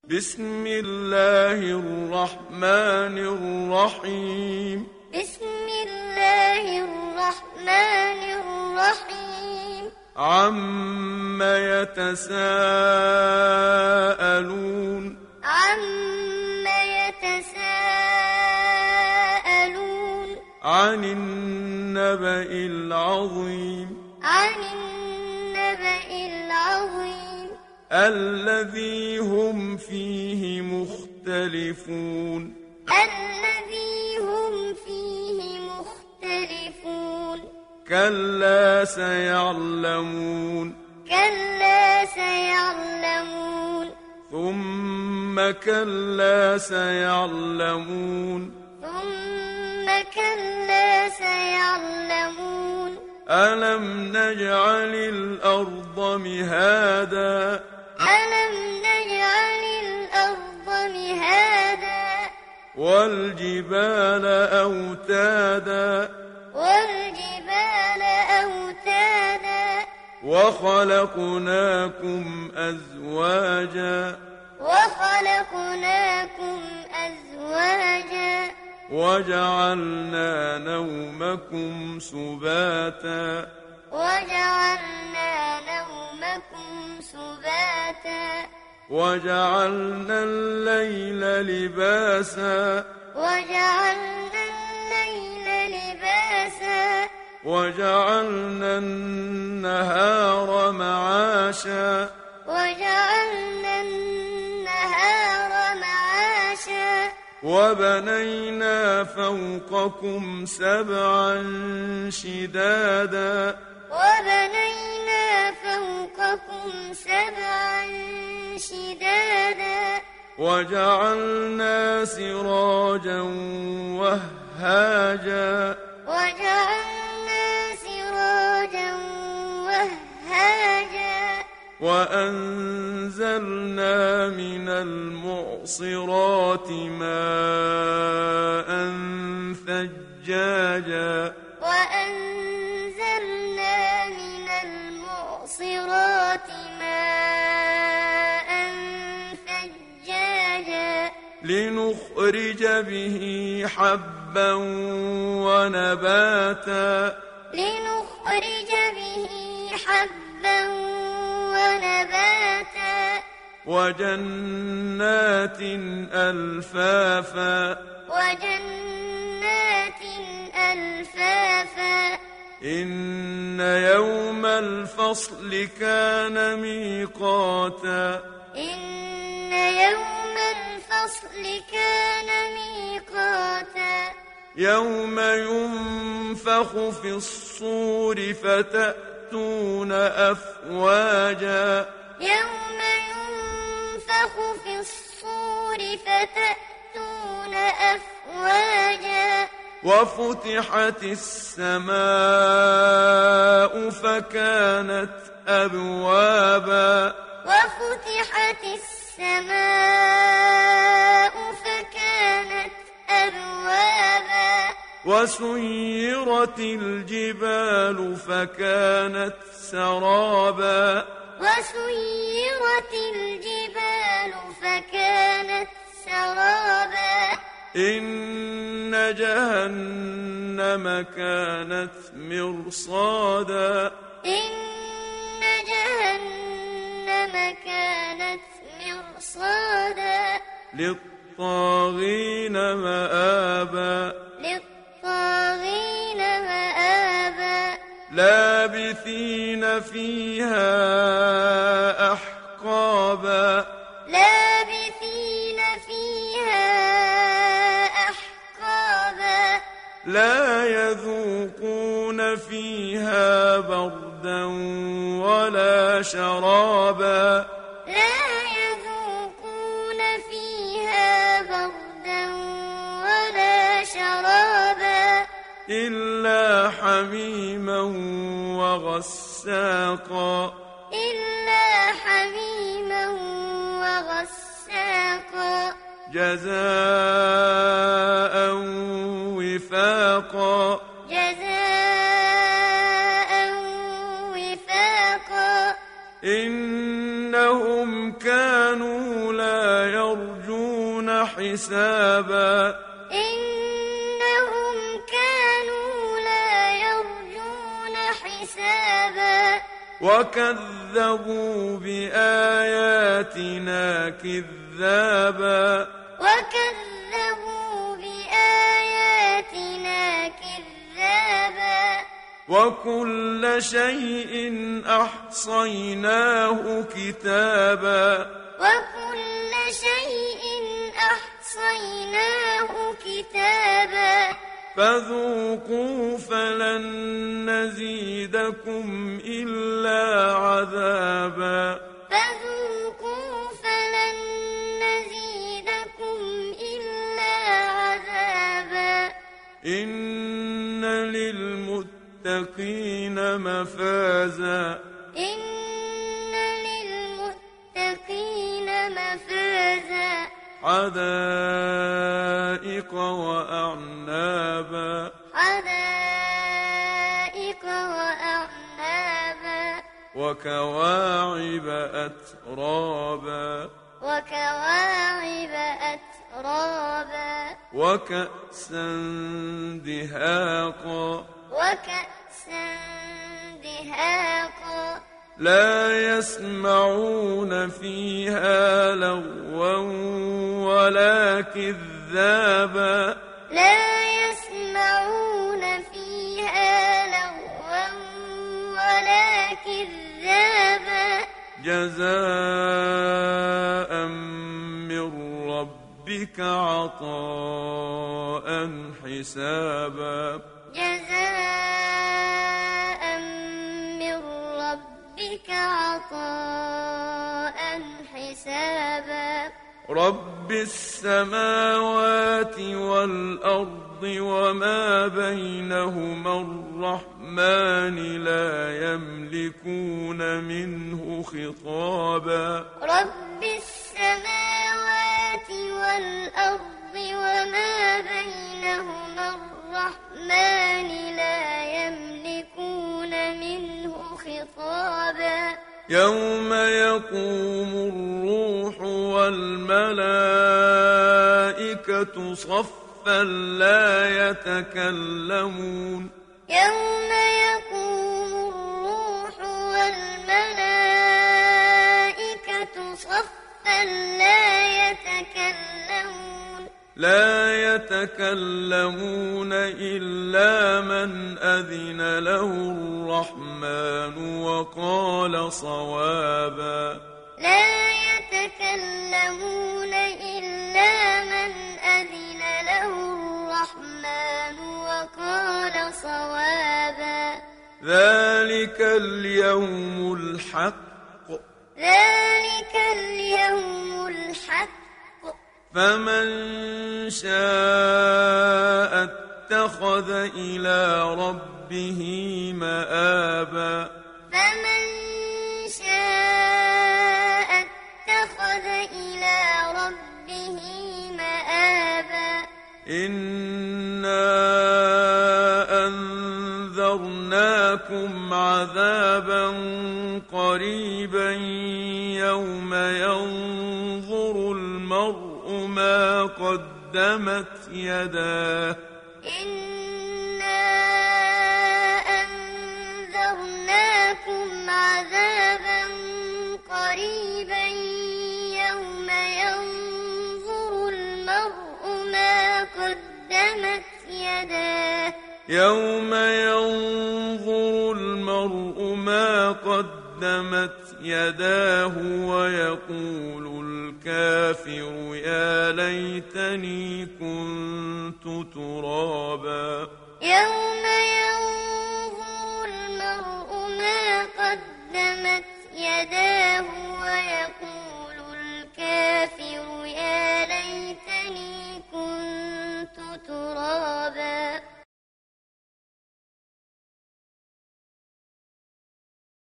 بسم الله الرحمن الرحيم. بسم الله الرحمن الرحيم. عم يتساءلون. عم يتساءلون. عن النبأ العظيم. عن النبأ العظيم. الذي هم فيه مختلفون. الذي هم فيه مختلفون. كلا سيعلمون. كلا سيعلمون. ثم كلا سيعلمون. ثم كلا سيعلمون. ألم نجعل الأرض مهادا. ألم نجعل الأرض مهادا. والجبال أوتادا. والجبال أوتادا. وخلقناكم أزواجا. وخلقناكم أزواجا. وجعلنا نومكم سباتا. وجعلنا نومكم سباتا. وجعلنا الليل لباسا. وجعلنا الليل لباسا. وجعلنا النهار معاشا. وجعلنا النهار معاشا. وبنينا فوقكم سبعا شدادا. وبنينا فوقكم سبعا شدادا. وجعلنا سراجا وهاجا. وجعلنا سراجا وهاجا. وأنزلنا من المعصرات ماء ثجاجا. وأنزلنا من المعصرات ماء ثجاجا. لنخرج به حبا ونباتا. لنخرج به حبا ونباتا. وجنات ألفافا. وجنات ألفافا. إن يوم الفصل كان ميقاتا. إن يوم الفصل كان ميقاتا. يوم ينفخ في الصور فتأتون أفواجا. يوم ينفخ في الصور فتأتون أفواجا. وفتحت السماء فكانت أبوابا. وفتحت السماء فكانت أبوابا. وسيرت الجبال فكانت سرابا. وسيرت الجبال فكانت سرابا. إن جهنم كانت مرصادا. إن جهنم كانت مرصادا. للطاغين مآبا. للطاغين مآبا. لابثين فيها أحقابا. لابثين فيها أحقابا. لا يذوقون فيها بردا ولا شرابا. لا يذوقون فيها بردا ولا شرابا. إلا حميما وغساقا. إلا حميما وغساقا. جزاء وفاقا. جزاء وفاقا. إنهم كانوا لا حسابا إنهم كانوا لا يرجون حسابا وكذبوا بآياتنا كذابا وكذبوا بآياتنا كذابا وكل شيء أحصيناه كتابا وكل شيء أحصيناه كتابا فذوقوا فلن نزيدكم إلا عذابا فذوقوا فلن نزيدكم إلا عذابا إن للمتقين مفازا إن للمتقين مفازا حدائق وأعنابا حدائق وأعنابا وكواعب أترابا وكواعب أترابا وكأسا دهاقا وكأسا دهاقا لا يسمعون فيها لغوا ولا كذابا لا يسمعون فيها لغوا ولا كذابا جزاء من ربك عطاء حسابا جزاء من ربك عطاء حسابا رب السماوات والأرض وما بينهما الرحمن لا يملكون منه خطابا رب السماوات والأرض وما بينهما الرحمن لا يملكون منه خطابا يوم يقوم الروح والملائكة صفا لا يتكلمون يوم يقوم الروح والملائكة صفا لا يتكلمون إلا من أذن له الرحمن وقال صوابا لا يتكلمون إلا من أذن له الرحمن وقال صوابا ذلك اليوم الحق ذلك اليوم الحق فمن شاء اتخذ إلى ربه مآبا فمن شاء اتخذ إلى ربه مآبا إنا أنذرناكم عذابا قريبا يوم ينظر المرء ما قدمت يداه إنا أنذرناكم عذابا قريبا يوم ينظر المرء ما قدمت يداه يوم ينظر المرء ما قدمت يداه ويقول الكافر يا ليتني كنت ترابا يوم ينظر المرء ما قدمت يداه ويقول